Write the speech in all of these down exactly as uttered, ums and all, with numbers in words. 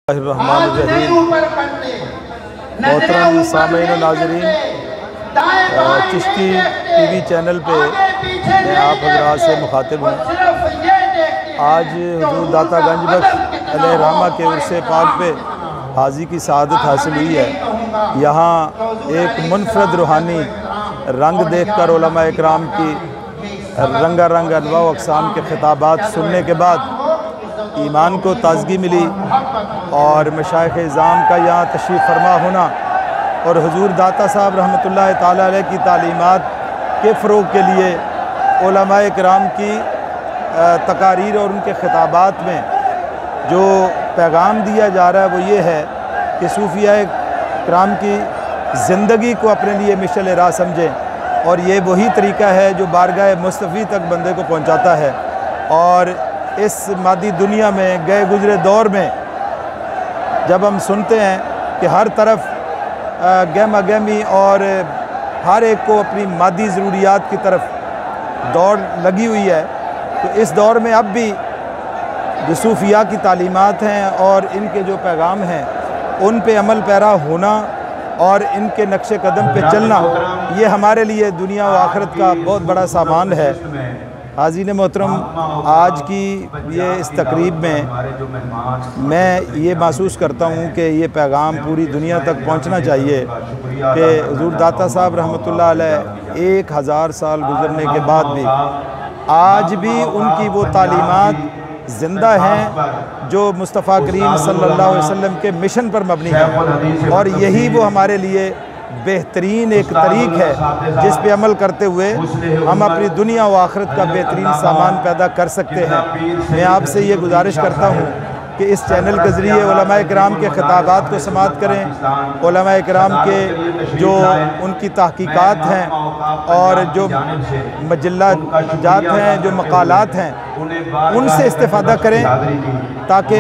मोहतरम सामीन नाज़रीन, चिश्ती टीवी चैनल पे मैं आप हज़रात से मुखातिब हूँ। आज हुज़ूर दाता गंज बख्श अलैहिर्रहमा के उर्से पाक पे हाजी की सआदत हासिल हुई है। यहाँ एक मुनफरद रूहानी रंग देख कर उलमा इकराम की रंगा रंग अनवा अक़साम के खिताबात सुनने के बाद ईमान को ताज़गी मिली और मशाइख़ इज़ाम का यहाँ तशरीफ़ फरमा होना और हुज़ूर दाता साहब रहमतुल्लाह ताला अलैह की तालीमात के फ़रोग़ के लिए उलमा इकराम की तकारीर और उनके खिताबात में जो पैगाम दिया जा रहा है वो ये है कि सूफ़िया इकराम की ज़िंदगी को अपने लिए मिशल राह समझें और ये वही तरीका है जो बारगाह मुस्तफ़ी तक बंदे को पहुँचाता है। और इस मादी दुनिया में गए गुज़रे दौर में जब हम सुनते हैं कि हर तरफ गहमा गहमी और हर एक को अपनी मादी ज़रूरियात की तरफ दौड़ लगी हुई है, तो इस दौर में अब भी जो सूफ़िया की तालीमात हैं और इनके जो पैगाम हैं उन पे अमल पैरा होना और इनके नक्शे कदम पे चलना, ये हमारे लिए दुनिया व आखिरत का बहुत बड़ा सामान है। हाज़रीन मोहतरम, आज की ये इस तकरीब में मैं ये महसूस करता हूँ कि ये पैगाम पूरी दुनिया तक पहुँचना चाहिए कि हुज़ूर दाता साहब रहमतुल्लाह अलैह एक हज़ार साल गुज़रने के बाद भी आज भी उनकी वो तालीमात ज़िंदा हैं जो मुस्तफ़ा करीम सल्लल्लाहु अलैहि वसल्लम के मिशन पर मबनी है। और यही वो हमारे लिए बेहतरीन एक तरीक़ है जिस पे अमल करते हुए हम अपनी दुनिया व आखिरत का बेहतरीन सामान पैदा कर सकते हैं। मैं आपसे ये गुजारिश करता हूँ कि इस चैनल के ज़रिए उलमा इकराम के खिताबात को समाअत करें, उलमा इकराम के जो उनकी तहक़ीक़ात हैं और जो मजल्लात हैं, जो मक़ालात हैं, उनसे इस्तिफ़ादा करें ताकि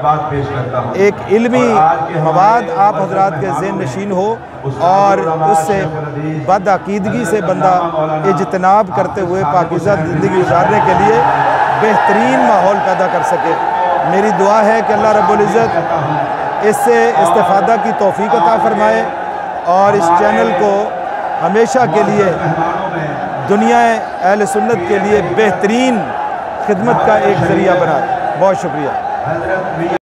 एक इल्मी मवाद आप हज़रात के ज़हन नशीन हो और उससे बदअक़ीदगी से बंदा इज्तनाब करते हुए पाकीज़ा ज़िंदगी गुजारने के लिए बेहतरीन माहौल पैदा कर सके। मेरी दुआ है कि अल्लाह रब्बुल इज़्ज़त इससे इस्तिफ़ादा की तौफ़ीक़ अता फ़रमाए और इस चैनल को हमेशा के लिए दुनिया अहले सुन्नत के लिए बेहतरीन खिदमत का एक ज़रिया बनाए। बहुत शुक्रिया।